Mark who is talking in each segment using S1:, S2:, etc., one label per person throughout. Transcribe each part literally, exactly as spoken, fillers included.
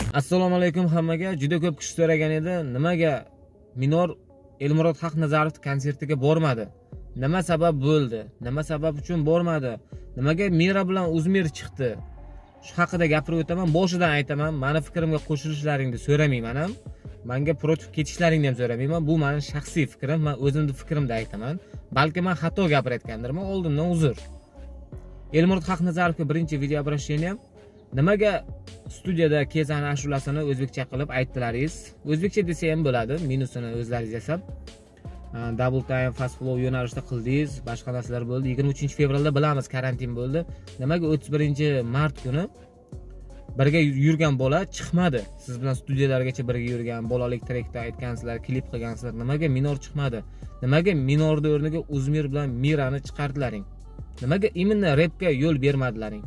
S1: Assalomu alaykum hammaga. Juda ko'p kishi so'ragan edi, nimaga Minor Elmurod Haqnazarov konsertiga bormadi? Nima sabab bo'ldi? Nima sabab uchun bormadi? Nimaga Mira bilan Uzmir chiqdi? Shu haqida gapirib o'taman. Boshidan aytaman, meni fikrimga qo'shilishlaringni so'ramayman ham. Menga protiv ketishlaringni ham so'ramayman. Bu mening shaxsiy fikrim. Men o'zimning fikrimda aytaman. Balki men xato gapirayotgandirman, oldindan uzr. Elmurod Haqnazarovga birinchi video обращением nimaga studiyada Kezani ashulasini o'zbekcha qilib aytdilaringiz? O'zbekcha desa ham bo'ladi, minusini o'zlaringiz yasab. Double time fast flow yo'nalishida qildingiz, boshqa narsalar bo'ldi. yigirma uchinchi fevralda bilamiz, karantin bo'ldi. Nimaga o'ttiz birinchi mart kuni birga yurgan bola chiqmadi? Siz bilan studiyalargacha birga yurgan, bolalik trekda aytgansizlar, klip qilgansizlar. Nimaga Minor chiqmadi? Nimaga Minorning o'rniga Uzmir bilan Mirani chiqardilaring? Nimaga imенно rapga yo'l bermadilaring?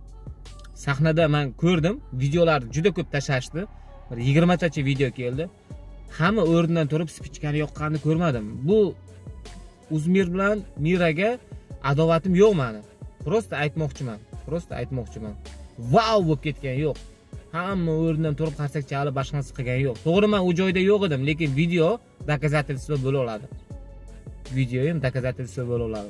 S1: Sahnada men ko'rdim, videolar juda ko'p tashashdi. Bir yigirma tacha video keldi. Hamma o'rnidan turib spichkani yoqqanini ko'rmadim. Bu Uzmir bilan Miraga adovatim yo'q meni. Prosta aytmoqchiman. Prosta aytmoqchiman. Wow bo'lib ketgan yo'q. Hamma o'rnidan turib qarsak chalib boshqa narsa qilgan yo'q. To'g'ri, men u joyda yo'q edim, lekin video doказательство bo'la oladi. Video ham doказательство bo'la oladi.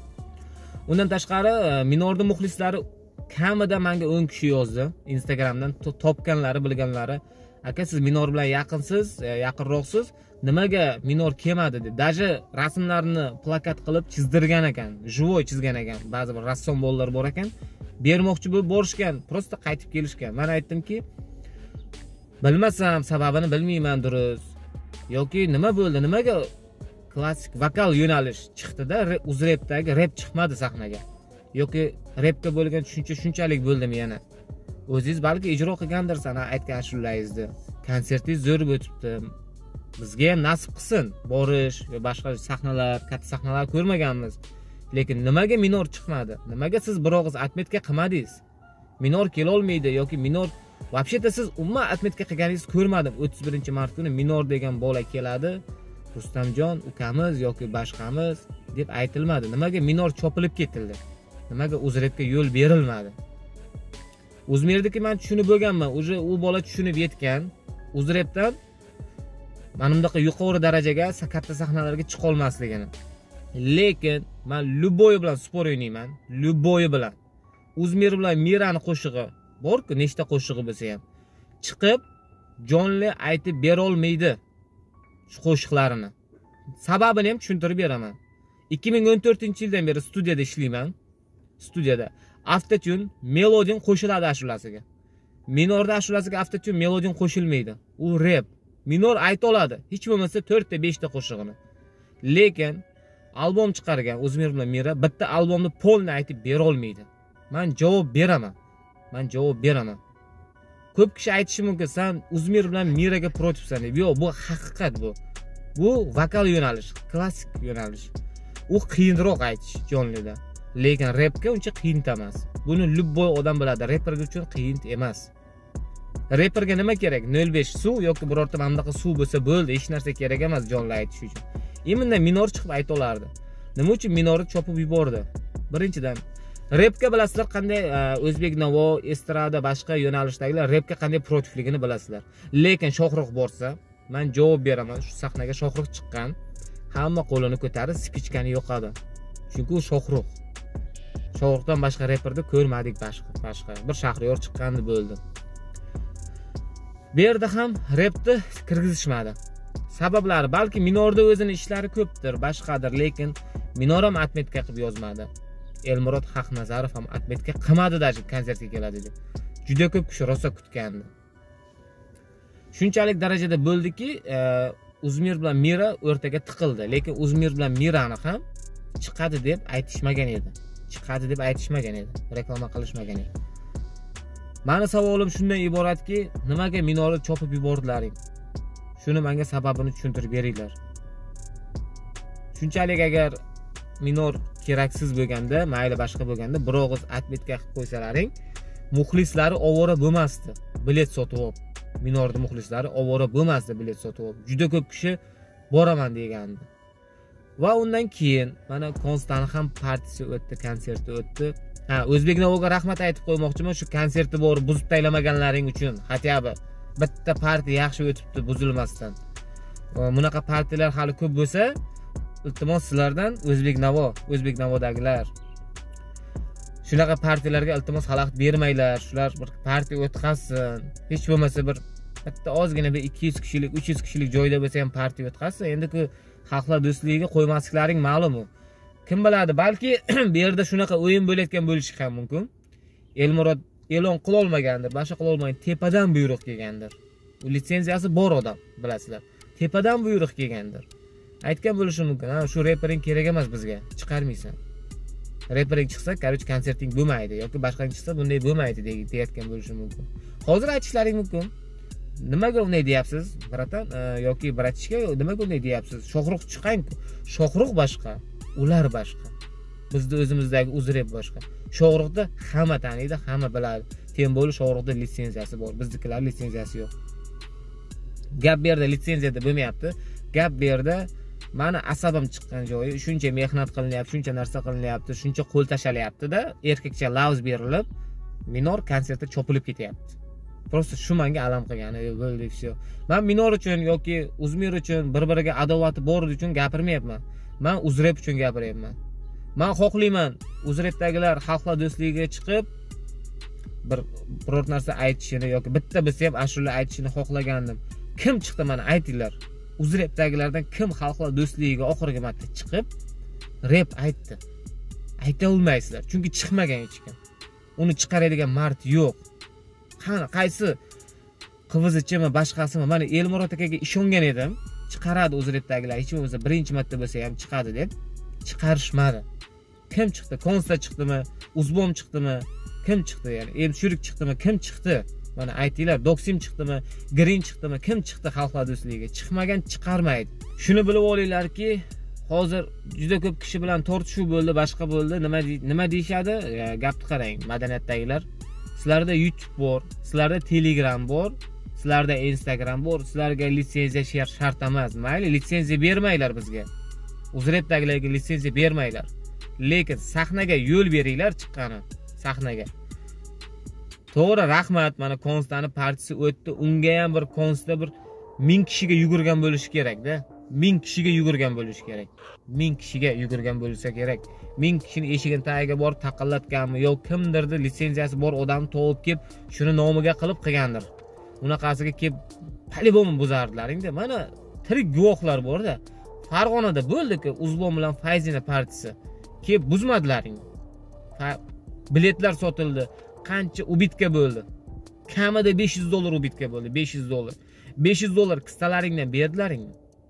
S1: Undan tashqari Minorning muxlislari kamida menga o'n kishi yozdi Instagramdan, topganlari, bilganlari. Aka, siz Minor bilan yaqinsiz, yaqinroqsiz. Nimaga Minor kelmadi deb. Даже rasmlarni plakat qilib chizdirgan ekan, живой chizgan ekan. Ba'zi bir rassom bolalar bor ekan. Bermoqchi bo'lib borishgan, prosta qaytib kelishgan. Men aytdimki, bilmasam, sababini bilmayman durust. Yoki nima bo'ldi? Nimaga klassik vokal yo'nalish chiqdi-da, uzrepdagi rap chiqmadi sahnaga? Yoki rapga bo'lgan tushuncha shunchalik bo'ldimi yana? O'zingiz balki ijro qilgandirsan, aytgan ashularingizni. Konsertingiz zo'r o'tibdi. Bizga ham nasib qilsin borish va boshqa sahnalar, katta sahnalar ko'rmaganmiz. Lekin nimaga Minor chiqmadi? Nimaga siz bir og'iz atmetka qilmadingiz? Minor kela olmaydi yoki Minor вообще-то siz umuman atmetka qilganingizni ko'rmadim. o'ttiz birinchi mart kuni Minor degan bola keladi. Rustamjon ukamiz yoki boshqamiz deb aytilmadi. Nimaga Minor chopilib ketildi? Nimaga Uzrepga yo'l berilmadi? Uzmirdiki men tushunib bo'lganman. Uje u bola tushunib yetgan. Uzrepdan mana bunday yuqori darajaga, katta sahnalarga chiqa olmasligini. Lekin men Luboy bilan spor o'ynayman. Luboy bilan. Uzmir bilan Mirani qo'shig'i bor-ku, nechta qo'shig'i bo'lsa ham. Chiqib jonli aytib bera olmaydi shu qo'shiqlarini. Sababini ham tushuntirib beraman. ikki ming o'n to'rtinchi yildan beri studiyada ishlayman. Studiyada Автотune melodin qo'shiladi ashulasiga. Minorda ashulasiga Автотune melodin qo'shilmaydi. U rap. Minor ayta oladi, hech bo'lmasa to'rt ta besh ta qo'shig'ini. Lekin albom chiqargan Uzmir bilan Mira bitta albomni polni aytib bera olmaydi. Men javob beraman. Men javob beraman. Ko'p kishi aytishi mumkin, sen Uzmir bilan Miraga protivsan deb. Yo'q, bu haqiqat bu. Bu vokal yo'nalish, klassik yo'nalish. U qiyinroq aytish jonlida. Lekin rapga uncha qiyin emas. Buni любой odam biladi. Rapperga uchun qiyin emas. Rapperga nima kerak? nol besh suv yoki birorta mamlaqa suv bo'lsa bo'ldi, hech narsa kerak emas jonli aytish uchun. Imенно Minor chiqib ayta olardi. Nima uchun Minorni chopib yubordi? Birinchidan, rapga bilasizlar qanday o'zbek navo, estrada, boshqa yo'nalishdagilar rapga qanday protivligini bilasizlar. Lekin Shohruh borsa, men javob beraman. Shu sahnaga Shohruh chiqqan, hamma qo'lini ko'tarib spichkani yo'qadi. Chunki u Shohruh. Shohruhdan boshqa rapperni ko'rmadik boshqa. Boshqa bir Shahriyor chiqqandi bo'ldi. Bu yerda ham rapni kirgizishmadi. Sabablari balki Minorda o'zini ishlari ko'pdir, boshqadir, lekin Minor ham atmetka qilib yozmadi. Elmurod Haqnazarov ham atmetka qilmadi даже konsertga keladi deb. Juda ko'p kishi rosa kutgandi. Shunchalik darajada bo'ldiki, Uzmir bilan Mira o'rtaga tiqildi, lekin Uzmir bilan Mirani ham chiqadi deb aytishmagan edi. Chiqadi deb aytishmagan edi, reklama qilishmagan edi. Meni savolim shundan iboratki, nimaga Minorni chopib yubordilaring? Shuni menga sababini tushuntirib beringlar. Shunchalik agar Minor keraksiz bo'lganda, mayli boshqa bo'lganda, bir og'iz atmetka qilib qo'ysalaring, muxlislari ovora bo'lmasdi. Bilet sotib olib, Minorning muxlislari ovora bo'lmasdi bilet sotib olib. Juda ko'p kishi boraman degandi. Va undan keyin mana Konstani ham partisi o'tdi, konserti o'tdi. Ha, O'zbek Navoga rahmat aytib qo'ymoqchiman, shu konsertni borib buzib taylamaganlaring uchun. Hatyabi bitta partiya yaxshi o'tibdi buzilmasdan. Bunaqa partiyalar hali ko'p bo'lsa, iltimos sizlardan O'zbek Navo, O'zbek Navodagilar shunaqa partiyalarga iltimos xalaqit bermanglar. Shular bir partiya o'tkazsin. Hech bo'lmasa bir bitta ozgina bir ikki yuz kishilik, uch yuz kishilik joyda bo'lsa ham partiya o'tkazsin. Endi-ku xalqlar do'stligiga qo'ymasliklaring ma'lum-ku. Kim biladi, balki bu yerda shunaqa o'yin bo'layotgan bo'lishi ham mumkin. Elmurod e'lon qila olmagandir, boshqa qila olmagan, tepadan buyruq kelgandir. U litsenziyasi bor odam, bilasizlar. Tepadan buyruq kelgandir. Aytgan bo'lishi mumkin. Ha, shu repering kerak emas bizga. Chiqarmaysan. Repering chiqsa, короче, konserting bo'lmaydi yoki boshqa chiqsa bunday bo'lmaydi deyotgan bo'lishi mumkin. Hozir aytishlaring mumkin. Nimaga unday deyapsiz, bratan yoki bratishka, nimaga unday deyapsiz? Shohruq chiqang-ku. Shohruq boshqa, ular boshqa. Bizda o'zimizdagi uzrep boshqa. Shohruqda hamma taniydi, hamma biladi. Tem bo'li Shohruqda litsenziyasi bor. Biznikilar litsenziyasi yo'q. Gap bu yerda litsenziyada bo'lmayapti. Gap bu yerda mani asabim chiqqan joyi, shuncha mehnat qilinyapti, shuncha narsa qilinyapti, shuncha qo'l tashalyapti-da, erkakcha lavz berilib, minor konsertda chopilib ketyapti. Prosta shu menga alam qilgani, bo'ldi, всё. Men minor uchun yoki Uzmir uchun bir-biriga adovati bor uchun gapirmayapman. Men Uzrep uchun gapiryapman. Men xohlayman Uzrepdagilar xalqlar do'stligiga chiqib bir biror narsa aytishini yoki bitta bilsa ham ashula aytishini xohlagandim. Kim chiqdi mana aytinglar. Uzrepdagilardan kim xalqlar do'stligiga oxirgi marta chiqib rep aytdi? Ayta olmaysizlar, chunki chiqmagan hech kim. Uni chiqaradigan mard yo'q. Qani qaysi qivizichimi, boshqasimi? Mana Elmurod akaga ishongan edim. Chiqaradi Uzrepdagilar, hech bo'lmasa birinchi marta bo'lsa ham chiqadi deb. Chiqarishmadi. Kim chiqdi? Konsta chiqdimi? Uzbom chiqdimi? Kim chiqdi ya'ni? Emshurik chiqdimi? Kim chiqdi? Mana aytinglar, Doksim chiqdimi? Green chiqdimi? Kim chiqdi xalqlar do'stligiga? Chiqmagan chiqarmaydi. Shuni bilib olinglarki, hozir juda ko'p kishi bilan tortishuv bo'ldi, boshqa bo'ldi. Nima nima deyshadi? Gapni qarang, madaniyatdagilar. Sizlarda YouTube bor, sizlarda Telegram bor, sizlarda Instagram bor, sizlarga litsenziya shart emas. Mayli, litsenziya bermanglar bizga. Uzrepdagilarga litsenziya bermanglar. Lekin sahnaga yo'l beringlar chiqqani, sahnaga. To'g'ri, rahmat, mana konstani partiyasi o'tdi. Unga ham bir konsta bir ming kishiga yugurgan bo'lishi kerak-da. ming kishiga yugurgan bo'lishi kerak. ming kishiga yugurgan bo'lsa kerak. ming kishini eshigini tagiga borib taqillatganmi yoki kimdirdi litsenziyasi bor odamni topib kelib shuni nomiga qilib qilgandir. Unaqasiga kelib polibom buzardilaring-da. Mana tirik guvohlar bor-da. Farg'onada bo'ldi-ku, Uzbom bilan Fayzina partiyasi. Kelib buzmadilaring. Biletlar sotildi. Qancha ubitka bo'ldi? Kamida besh yuz dollar ubitka bo'ldi, besh yuz dollar. besh yuz dollar qistalaringdan berdilaringmi?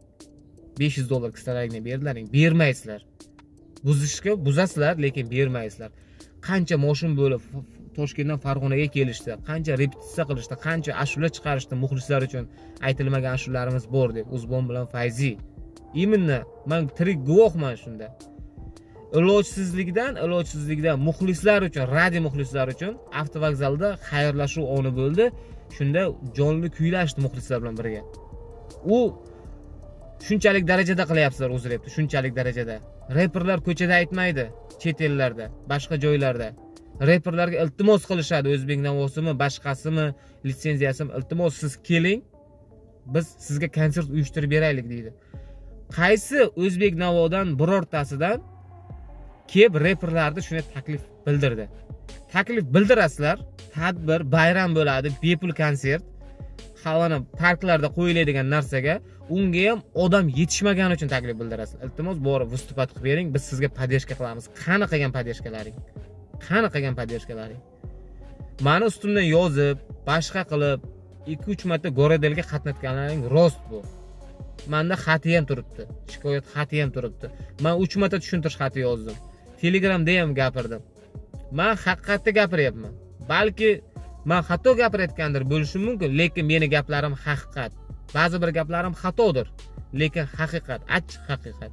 S1: besh yuz dollar qistalaringdan berdilaring, bermaysizlar. Buzishga buzasizlar, lekin bermaysizlar. Qancha moshin bo'lib Toshkentdan Farg'onaga kelishdi, qancha repetitsiya qilishdi, qancha ashula chiqarishdi muxlislar uchun aytilmagan ashularimiz bor deb Uzbom bilan Fayzi. Именно men tirik guvohman shunda. Ilojsizlikdan, ilojsizlikdan muxlislar uchun, radio muxlislar uchun avtovokzalda xayrlashuv oni bo'ldi. Shunda jonli kuylashdi muxlislar bilan birga. U shunchalik darajada qilyapsizlar Uzrepni, shunchalik darajada. Reperlar ko'chada aytmaydi, chet ellarda, boshqa joylarda. Reperlarga iltimos qilishadi, O'zbek Navosimi, boshqasimi, litsenziyasimi, iltimos siz keling, biz sizga konsert uyushtirib beraylik deydi. Qaysi O'zbek Navodan birortasidan kelib reperlarni shuna taklif bildirdi. Taklif bildirasizlar, tadbir, bayram bo'ladi, bepul konsert. Havana parklarda qo'yiladigan narsaga unga ham odam yetishmagani uchun taklif bildirasiz. Iltimos borib vыступать qilib bering, biz sizga podдержка qilamiz. Qani qilgan podдержкалаring? Qani qilgan podдержкалаring? Mani ustimdan yozib, boshqa qilib ikki uch marta Gorodelga qatnatganlaring rost bu. Menda xati ham turibdi. Shikoyat xati ham turibdi. Men uch marta tushuntirish xati yozdim. Telegramda ham gapirdim. Men haqiqatni gapiryapman. Balki men xato gapirayotgandir bo'lishi mumkin, lekin meni gaplarim haqiqat. Ba'zi bir gaplarim xatodir, lekin haqiqat, achchiq haqiqat.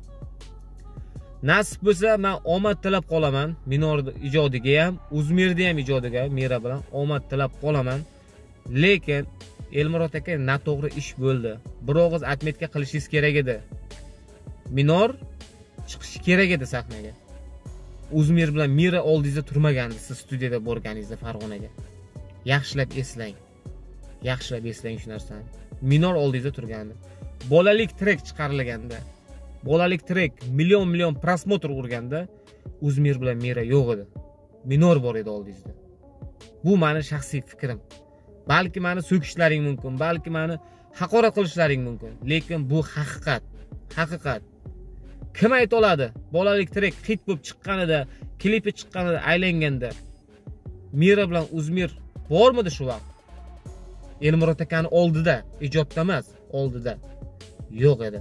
S1: Nasib bo'lsa, men omad tilab qolaman. Minor ijodiga ham, Uzmirda ham ijodiga Mira bilan omad tilab qolaman. Lekin Elmurod aka noto'g'ri ish bo'ldi. Bir og'iz atmetga qilishingiz kerak edi. Minor chiqishi kerak edi sahnaga. Uzmir bilan Mira oldingizda turmagandi siz studiyada borganingizda Farg'onaga. Yaxshilab eslang. yaxshilab eslang shu narsani. Minor oldingizda turgandi. Bolalik trek chiqarilganda, bolalik trek million million prosmotr urganda Uzmir bilan Mira yo'q edi. Minor bor edi oldingizda. Bu meni shaxsiy fikrim. Balki meni so'kishlaring mumkin, balki meni haqorat qilishlaring mumkin, lekin bu haqiqat. Haqiqat. Kim ayta oladi? Bolalik trek hit bo'lib chiqqanida, klipi chiqqanida, aylanganda Mira bilan Uzmir bormidi shu vaqt? Elmurod akani oldida, ijodda emas, oldida. Yo'q edi.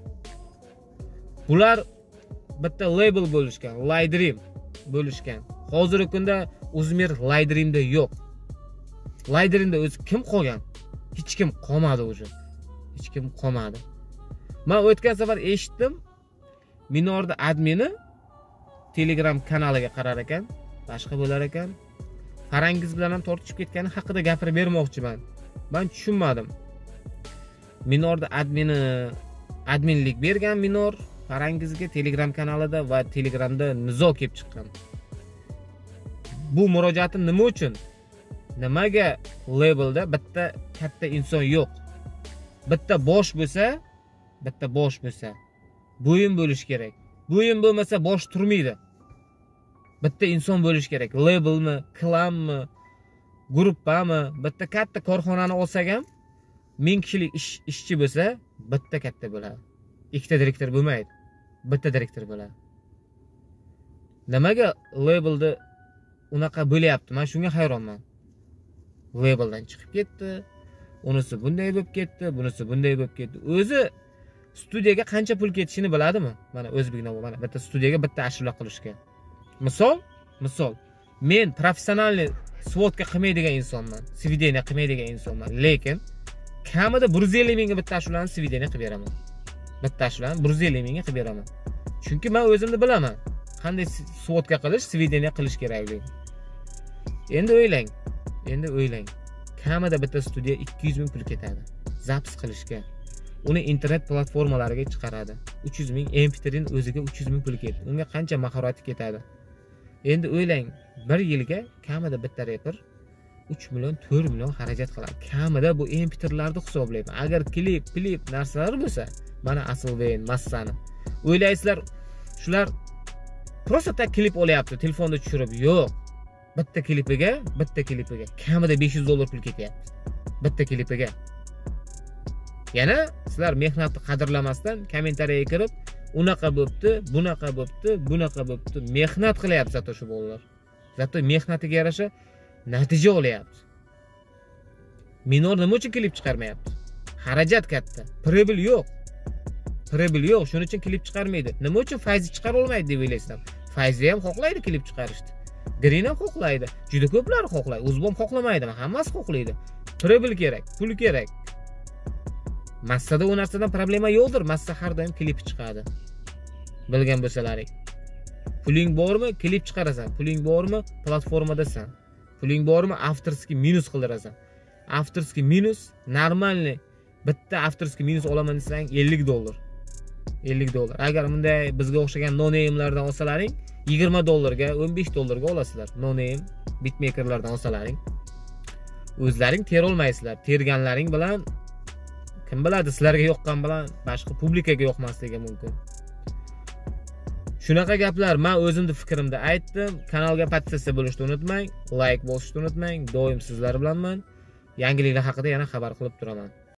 S1: Bular bitta label bo'lishgan, Laydream bo'lishgan. Hozirgi kunda Uzmir Laydreamda yo'q. Laydreamda o'zi kim qolgan? Hech kim qolmadi o'zi. Hech kim qolmadi. Men o'tgan safar eshitdim, Minorda admini Telegram kanaliga qarar ekan, boshqa bo'lar ekan. Farangiz bilan ham tortishib ketgani haqida gapirib bermoqchiman. Men tushunmadim. Minorda admini adminlik bergan Minor Farangizga Telegram kanalida va Telegramda nizo kelib chiqqan. Bu murojaatim nima uchun? Nimaga labelda bitta katta inson yo'q? Bitta bosh bo'lsa, bitta bosh bo'lsa, bo'yin bo'lish kerak. Bo'yin bo'lmasa bosh turmaydi. Bitta inson bo'lish kerak. Labelmi, klanmi, gruppami, bitta katta korxonani olsak ham ming kishilik ish ishchi bo'lsa, bitta katta bo'ladi. Ikkita direktor bo'lmaydi. Bitta direktor bo'ladi. Nimaga labelda unaqa bo'lyapti? Men shunga hayronman. Labeldan chiqib ketdi. Unisi bunday bo'lib ketdi, bunisi bunday bo'lib ketdi. O'zi studiyaga qancha pul ketishini biladimi? Mana O'zbeknamo mana bitta studiyaga bitta ashula qilishga. Misol, misol, men professional svodka qilmaydigan insonman, svideniya qilmaydigan insonman, lekin kamida bir yuz ellik mingga bitta ashulani svideniya qilib beraman. Bitta ashulani bir yuz ellik mingga qilib beraman. Chunki men o'zimni bilaman, qanday svodka qilish, svideniya qilish kerakligini. Endi o'ylang, endi o'ylang. Kamida bitta studiya ikki yuz ming pul ketadi zapis qilishga. Uni internet platformalariga chiqaradi. uch yuz ming em pi trining o'ziga uch yuz ming pul ketadi. Unga qancha mahorati ketadi? Endi o'ylang, bir yilga kamida bitta reper uch million, to'rt million xarajat qiladi. Kamida bu em pi trilarni hisoblayman. Agar klip, klip narsalar bo'lsa, mana Asilveyn, Massani. O'ylaysizlar, shular prosta tak klip olyapti, telefonda tushirib. Yo'q. Bitta klipiga, bitta klipiga kamida besh yuz dollar pul ketyapti. Bitta klipiga. Yana sizlar mehnatni qadrlamasdan kommentariyaga kirib, unaqa bo'pti, bunaqa bo'pti, bunaqa bo'pti, mehnat qilyapti zato shu bolalar. Zato mehnatiga yarasha natija olyapti. Minor nima uchun klip chiqarmayapti? Xarajat katta, pribel yo'q. Pribel yo'q, shuning uchun klip chiqarmaydi. Nima uchun Fayzi chiqara olmaydi deb o'ylaysizlar? Fayzi ham xohlaydi klip chiqarishni. Green ham xohlaydi. Juda ko'plar xohlaydi. O'zbom xohlamaydi, hammasi xohlaydi. Pribel kerak, pul kerak. Massada u narsadan problema yo'qdir. Massa har doim klip chiqadi. Bilgan bo'lsalaring. Puling bormi? Klip chiqarasan. Puling bormi? Platformadasan. Puling bormi? Avtorskiy minus qildirasan. Avtorskiy minus normalniy bitta avtorskiy minus olaman desang ellik dollar. ellik dollar. Agar bunday bizga o'xshagan no name'lardan olsalaring, yigirma dollarga, o'n besh dollarga olasizlar. No name bitmakerlardan olsalaring. O'zlaring ter olmaysizlar. Terganlaring bilan kim biladi, sizlarga yoqqan bilan boshqa publikaga yoqmasligi mumkin. Shunaqa gaplar, men o'zimning fikrimda aytdim. Kanalga podpisatsiya bo'lishni unutmang, like bosishni unutmang. Doim sizlar bilanman. Yangiliklar haqida yana xabar qilib turaman.